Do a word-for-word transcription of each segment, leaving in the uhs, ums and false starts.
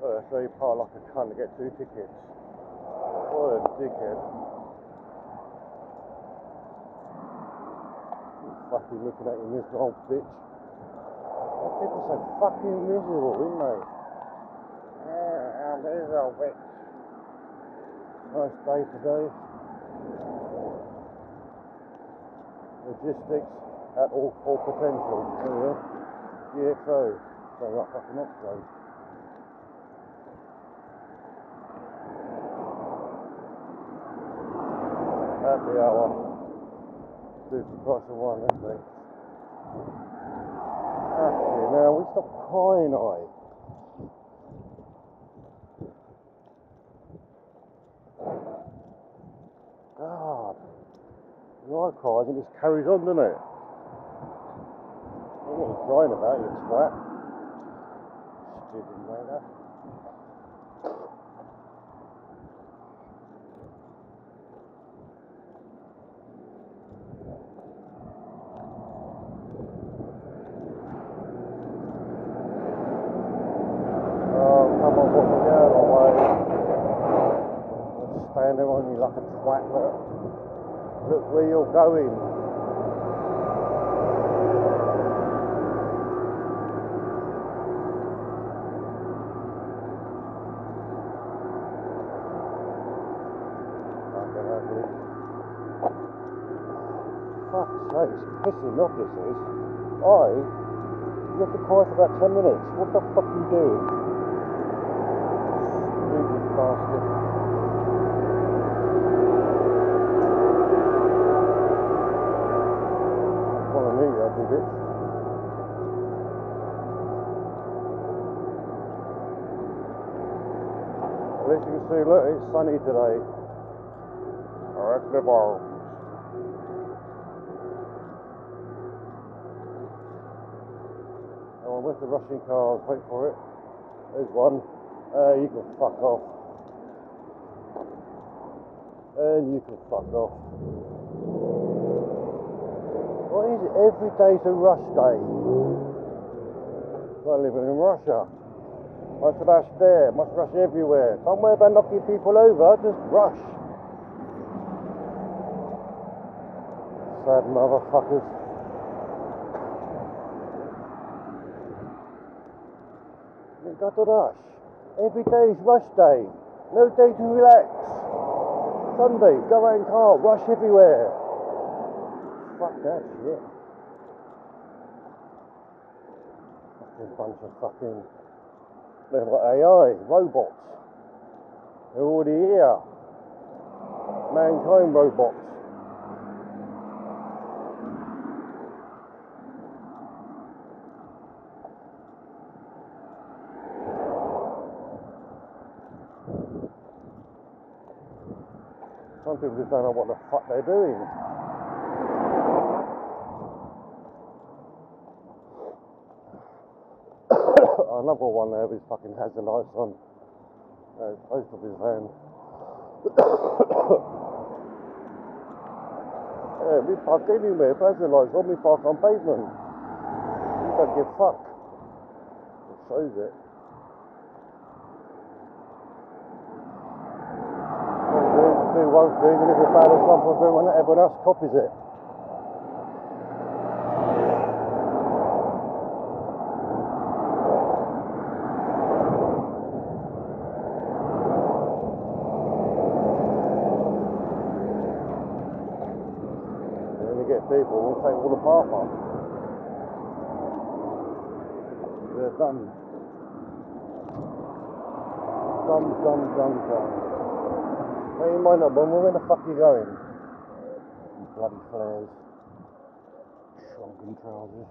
Uh, so he parked like a cunt to get two tickets. What a dickhead. He's fucking looking at you, miserable old bitch. People are so fucking miserable, aren't they? Yeah, I'm miserable bitch. Nice day today. Logistics at all full potential. There we are. G X O. Sounds like fucking Oxford. Happy hour. Two for price of one, isn't it? Actually, now we stop crying, I. God. Your eye cries and it just carries on, doesn't it? What are you crying about, you twat? Stupid wanker. Oh, come on, walk me down the way. Standing on you like a twat, look. Look where you're going. Fuck's sake, it's pissing me off, this is. I, you have to cry for about ten minutes. What the fuck are you doing? Stupid bastard. Follow me, you ugly bitch. At least you can see, look, it's sunny today. Alright, the bar. With the rushing cars, wait for it. There's one. Uh, you can fuck off. And you can fuck off. What is it? Every day's a rush day. We're living in Russia. Must rush there, must rush everywhere. Don't worry about knocking people over, just rush. Sad motherfuckers. You've got to rush. Every day is rush day. No day to relax. Sunday, go out in car, rush everywhere. Fuck that shit. Fucking bunch of fucking... They're like A I, robots. They're already here. Mankind robots. Some people just don't know what the fuck they're doing. Another one there with his fucking hazard lights on. Uh, close to his hand. Yeah, we park anywhere, hazard lights on, we park on pavement. You don't give fuck. It shows it. Do one thing and if it's bad or something for everyone, everyone else copies it. And then you get people who will take all the path up. They're done. Dumb, dumb, dumb, dumb. Well, you might not, but where the fuck are you going? You bloody flares. Shrunken trousers.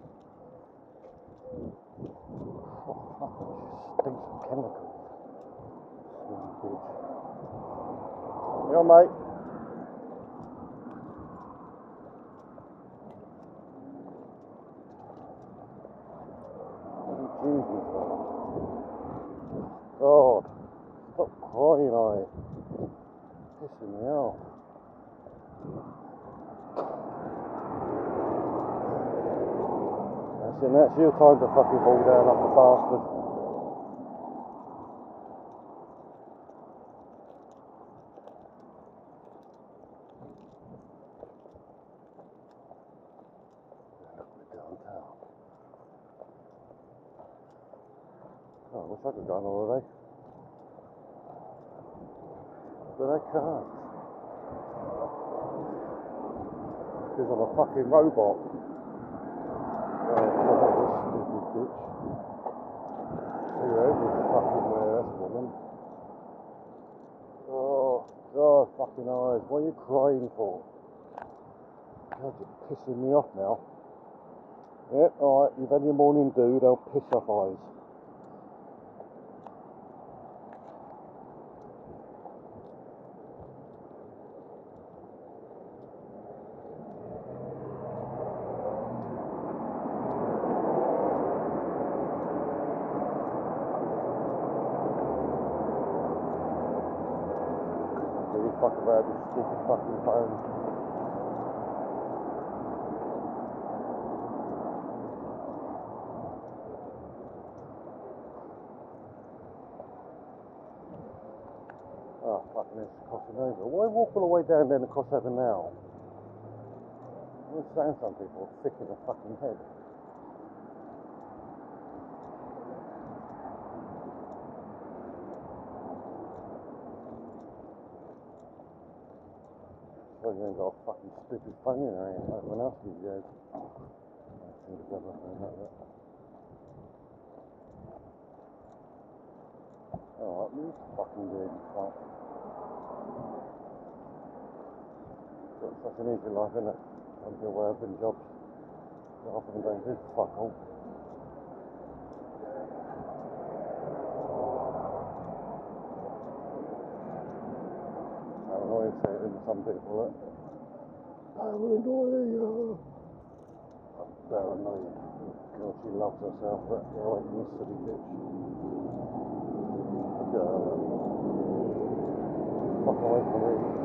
Oh, fuck, it stinks of chemicals. Sweet bitch. You on, mate? What are you choosing for? God. Stop crying, I. Pissing me off. That's it, that's your time to fucking fall down like a bastard. Oh, I wish I could go on holiday. But I can't. Because I'm a fucking robot. Oh, God, this stupid bitch. See her every fucking where, that's a woman. Oh, God, fucking eyes. What are you crying for? God, you're pissing me off now. Yep, alright, you've had your morning dew, they'll piss off eyes. You fuck around with stupid fucking phone. Oh, fucking it's crossing over. Why walk all the way down there and cross over now? I understand some people are thick in the fucking head. So you ain't got a fucking stupid phone in there, ain't everyone else gives you. Alright, what are you fucking doing, fuck? Got such an easy life, innit? Don't do work and jobs. Not often don't do fuck all. How annoying say it in some people, look. How annoying you! I'm paranoid. God, she loves herself, but get away from this silly bitch. Look at her, look. Fuck away from me.